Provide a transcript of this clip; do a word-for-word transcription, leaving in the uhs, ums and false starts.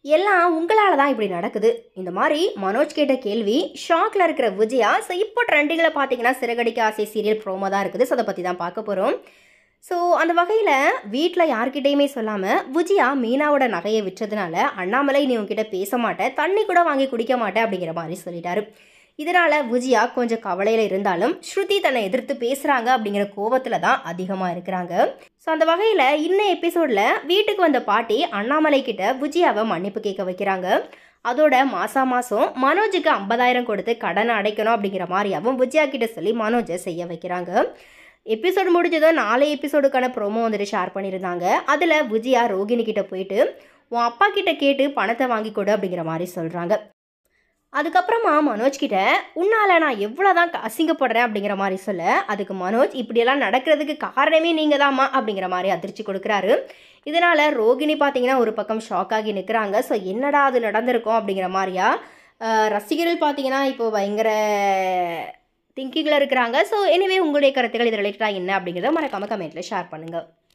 எல்லாம் உங்களால தான் இப்படி நடக்குது. இந்த மாதிரி மனோஜ் கேட்ட கேள்வி ஷாக்ல இருக்கிற விஜயா. ஸோ இப்போ ட்ரெண்டிங்கில் பார்த்தீங்கன்னா சிறகடிக்க ஆசை சீரியல் ப்ரோமோ தான் இருக்குது. ஸோ அதை பற்றி தான் பார்க்க போகிறோம். ஸோ அந்த வகையில் வீட்டில் யார்கிட்டையுமே சொல்லாமல் விஜயா மீனாவோட நகையை விற்றதுனால அண்ணாமலை நீ உங்ககிட்ட பேச மாட்டேன், தண்ணி கூட வாங்கி குடிக்க மாட்டேன் அப்படிங்கிற மாதிரி சொல்லிட்டாரு. இதனால் விஜயா கொஞ்சம் கவலையில் இருந்தாலும் ஸ்ருதி தன்னை எதிர்த்து பேசுகிறாங்க அப்படிங்கிற கோபத்தில் தான் அதிகமாக இருக்கிறாங்க. ஸோ அந்த வகையில் இன்னும் எபிசோடில் வீட்டுக்கு வந்த பாட்டி அண்ணாமலை கிட்ட விஜயாவை மன்னிப்பு கேட்க வைக்கிறாங்க. அதோட மாதம் மாதம் மனோஜுக்கு ஐம்பதாயிரம் கொடுத்து கடனை அடைக்கணும் அப்படிங்கிற மாதிரியாகவும் விஜயா கிட்ட சொல்லி மனோஜை செய்ய வைக்கிறாங்க. எபிசோடு முடிஞ்சதும் நாலு எபிசோடுக்கான ப்ரோமோ வந்துட்டு ஷேர் பண்ணியிருந்தாங்க. அதில் விஜயா ரோகிணி கிட்ட போயிட்டு உன் அப்பா கிட்ட கேட்டு பணத்தை வாங்கி கொடு அப்படிங்கிற மாதிரி சொல்கிறாங்க. அதுக்கப்புறமா மனோஜ் கிட்ட உன்னால் நான் எவ்வளோ தான் அசிங்கப்படுறேன் அப்படிங்கிற மாதிரி சொல்ல, அதுக்கு மனோஜ் இப்படியெல்லாம் நடக்கிறதுக்கு காரணமே நீங்கள் தான்மா அப்படிங்கிற மாதிரி அதிர்ச்சி கொடுக்குறாரு. இதனால் ரோகிணி பார்த்தீங்கன்னா ஒரு பக்கம் ஷாக் ஆகி நிற்கிறாங்க. ஸோ என்னடா அது நடந்திருக்கும் அப்படிங்கிற மாதிரியா ரசிகர்கள் பார்த்தீங்கன்னா இப்போது பயங்கர திங்கிங்கில் இருக்கிறாங்க. ஸோ எனிவே உங்களுடைய கருத்துக்கள் இது ரிலேட்டடாக என்ன அப்படிங்கிறத மறக்காம கமெண்ட்டில் ஷேர் பண்ணுங்கள்.